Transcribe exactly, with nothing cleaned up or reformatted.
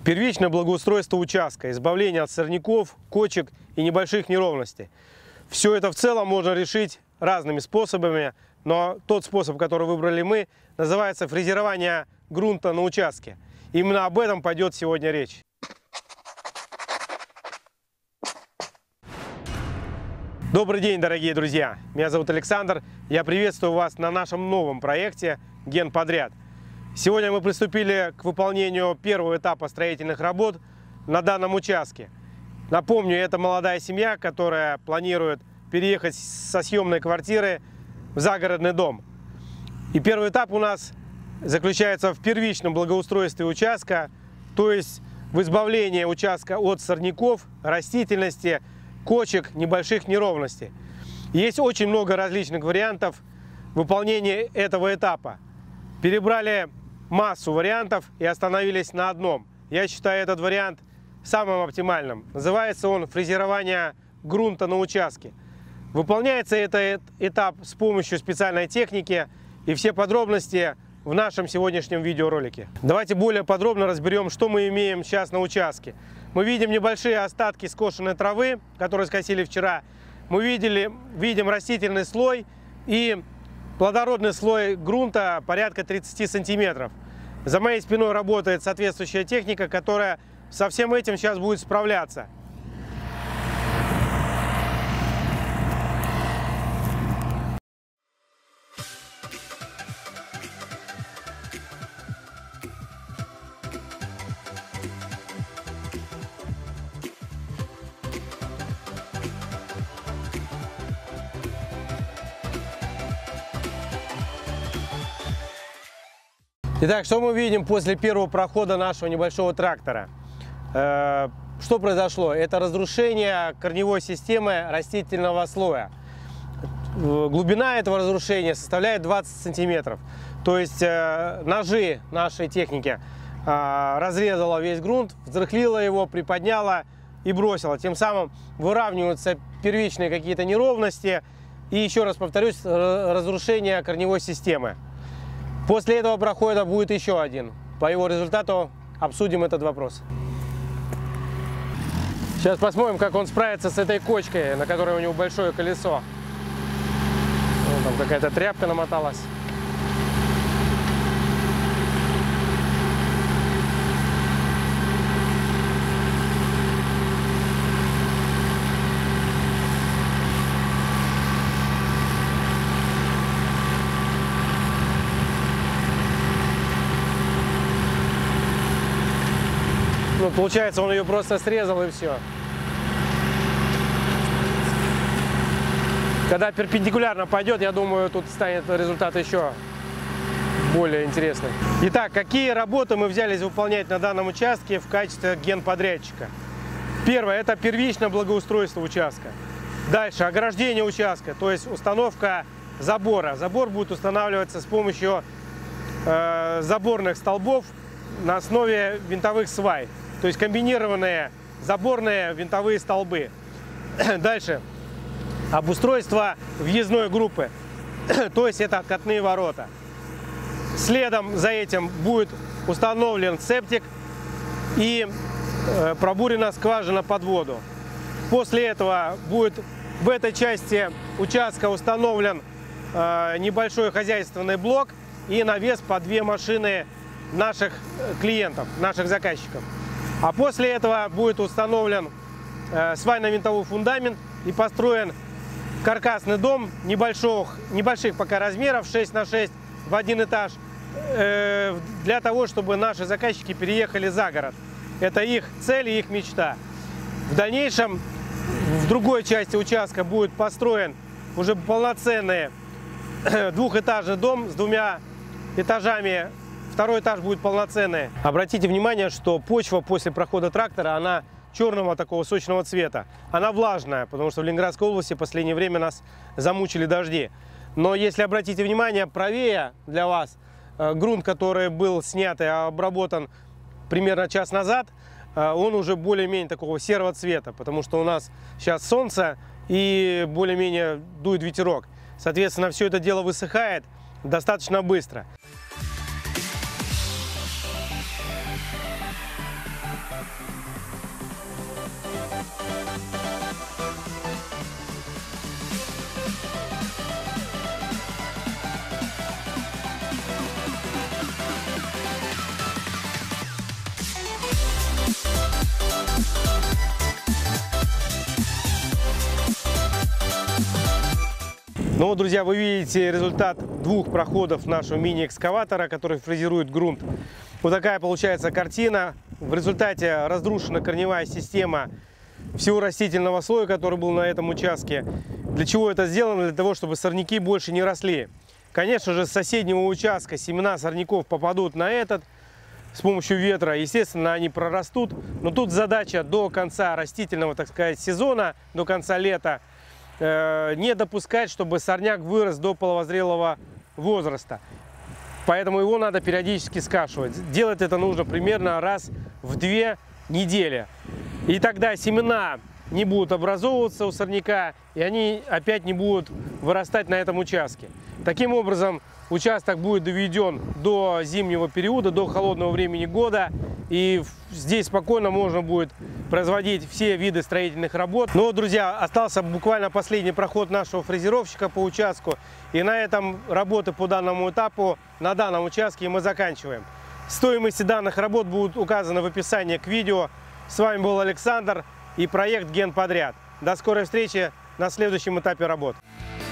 Первичное благоустройство участка, избавление от сорняков, кочек и небольших неровностей. Все это в целом можно решить разными способами, но тот способ, который выбрали мы, называется фрезерование грунта на участке. Именно об этом пойдет сегодня речь. Добрый день, дорогие друзья! Меня зовут Александр. Я приветствую вас на нашем новом проекте «Генподряд». Сегодня мы приступили к выполнению первого этапа строительных работ на данном участке. Напомню, это молодая семья, которая планирует переехать со съемной квартиры в загородный дом. И первый этап у нас заключается в первичном благоустройстве участка, то есть в избавлении участка от сорняков, растительности, кочек, небольших неровностей. Есть очень много различных вариантов выполнения этого этапа. Перебрали массу вариантов и остановились на одном. Я считаю этот вариант самым оптимальным. Называется он фрезерование грунта на участке. Выполняется этот этап с помощью специальной техники, и все подробности в нашем сегодняшнем видеоролике. Давайте более подробно разберем, что мы имеем сейчас на участке. Мы видим небольшие остатки скошенной травы, которые скосили вчера. Мы видели, видим растительный слой и плодородный слой грунта порядка тридцати сантиметров. За моей спиной работает соответствующая техника, которая со всем этим сейчас будет справляться. Итак, что мы видим после первого прохода нашего небольшого трактора? Э, что произошло? Это разрушение корневой системы растительного слоя. Глубина этого разрушения составляет двадцать сантиметров. То есть э, ножи нашей техники э, разрезала весь грунт, взрыхлила его, приподняла и бросила. Тем самым выравниваются первичные какие-то неровности и, еще раз повторюсь, разрушение корневой системы. После этого прохода будет еще один. По его результату обсудим этот вопрос. Сейчас посмотрим, как он справится с этой кочкой, на которой у него большое колесо. Вон там какая-то тряпка намоталась. Ну, получается, он ее просто срезал и все. Когда перпендикулярно пойдет, я думаю, тут станет результат еще более интересный. Итак, какие работы мы взялись выполнять на данном участке в качестве генподрядчика? Первое – это первичное благоустройство участка. Дальше – ограждение участка, то есть установка забора. Забор будет устанавливаться с помощью э, заборных столбов на основе винтовых свай. То есть комбинированные заборные винтовые столбы. Дальше. Обустройство въездной группы. То есть это откатные ворота. Следом за этим будет установлен септик и э, пробурена скважина под воду. После этого будет в этой части участка установлен э, небольшой хозяйственный блок и навес по две машины наших клиентов, наших заказчиков. А после этого будет установлен э, свайно-винтовой фундамент и построен каркасный дом небольших, небольших пока размеров, шесть на шесть в один этаж, э, для того, чтобы наши заказчики переехали за город. Это их цель и их мечта. В дальнейшем в другой части участка будет построен уже полноценный двухэтажный дом с двумя этажами. Второй этаж будет полноценный. Обратите внимание, что почва после прохода трактора, она черного такого сочного цвета. Она влажная, потому что в Ленинградской области в последнее время нас замучили дожди. Но если обратите внимание, правее для вас э, грунт, который был снят и обработан примерно час назад, э, он уже более-менее такого серого цвета, потому что у нас сейчас солнце и более-менее дует ветерок. Соответственно, все это дело высыхает достаточно быстро. Ну вот, друзья, вы видите результат двух проходов нашего мини-экскаватора, который фрезерует грунт. Вот такая получается картина. В результате разрушена корневая система всего растительного слоя, который был на этом участке. Для чего это сделано? Для того, чтобы сорняки больше не росли. Конечно же, с соседнего участка семена сорняков попадут на этот с помощью ветра. Естественно, они прорастут. Но тут задача до конца растительного, так сказать, сезона, до конца лета, не допускать, чтобы сорняк вырос до половозрелого возраста. Поэтому его надо периодически скашивать. Делать это нужно примерно раз в две недели. И тогда семена не будут образовываться у сорняка, и они опять не будут вырастать на этом участке. Таким образом, участок будет доведен до зимнего периода, до холодного времени года. И здесь спокойно можно будет производить все виды строительных работ. Но, друзья, остался буквально последний проход нашего фрезеровщика по участку. И на этом работы по данному этапу, на данном участке мы заканчиваем. Стоимости данных работ будут указаны в описании к видео. С вами был Александр и проект Генподряд. До скорой встречи на следующем этапе работ.